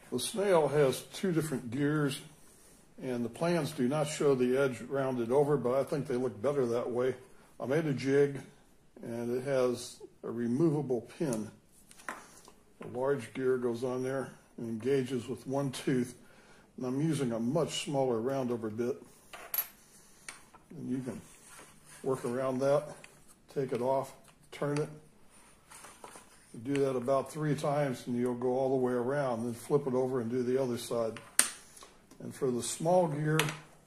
The snail has two different gears, and the plans do not show the edge rounded over, but I think they look better that way. I made a jig, and it has a removable pin. A large gear goes on there and engages with one tooth, and I'm using a much smaller roundover bit. And you can work around that, take it off, turn it. You do that about 3 times and you'll go all the way around, then flip it over and do the other side. And for the small gear,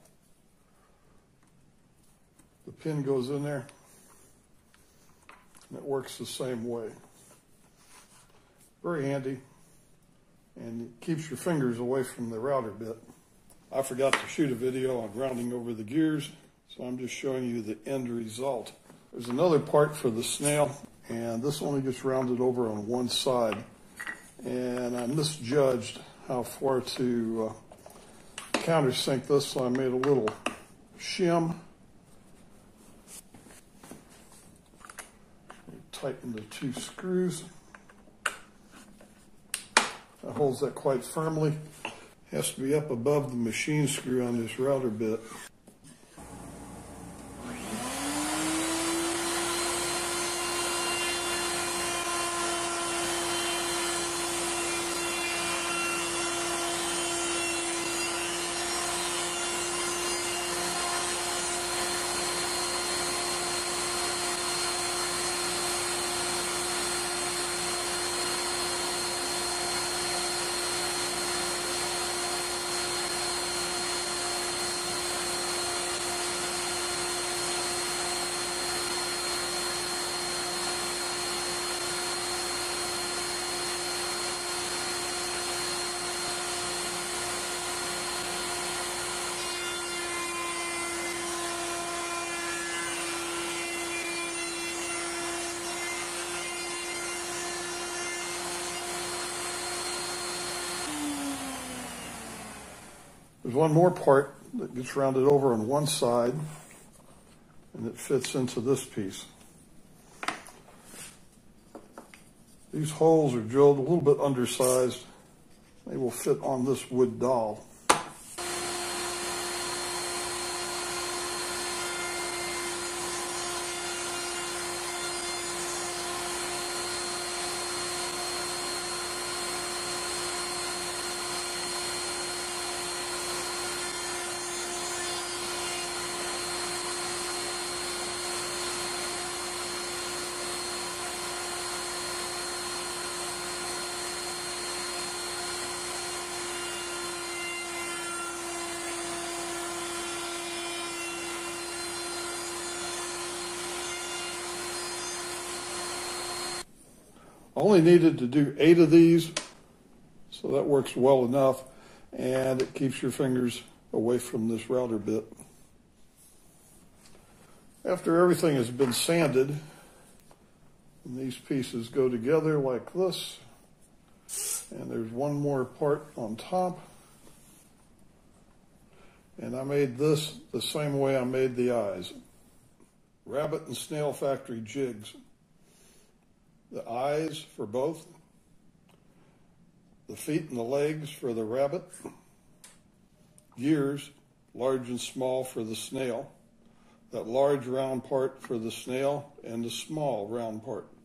the pin goes in there and it works the same way. Very handy, and it keeps your fingers away from the router bit. I forgot to shoot a video on rounding over the gears, so I'm just showing you the end result. There's another part for the snail, and this only gets rounded over on one side. And I misjudged how far to countersink this, so I made a little shim. Tighten the 2 screws. That holds that quite firmly. Has to be up above the machine screw on this router bit. There's one more part that gets rounded over on one side, and it fits into this piece. These holes are drilled a little bit undersized. They will fit on this wood dowel. Only needed to do 8 of these, so that works well enough, and it keeps your fingers away from this router bit. After everything has been sanded, and these pieces go together like this, and there's one more part on top, and I made this the same way I made the eyes. Rabbit and snail factory jigs. The eyes for both, the feet and the legs for the rabbit, gears, large and small for the snail, that large round part for the snail, and the small round part.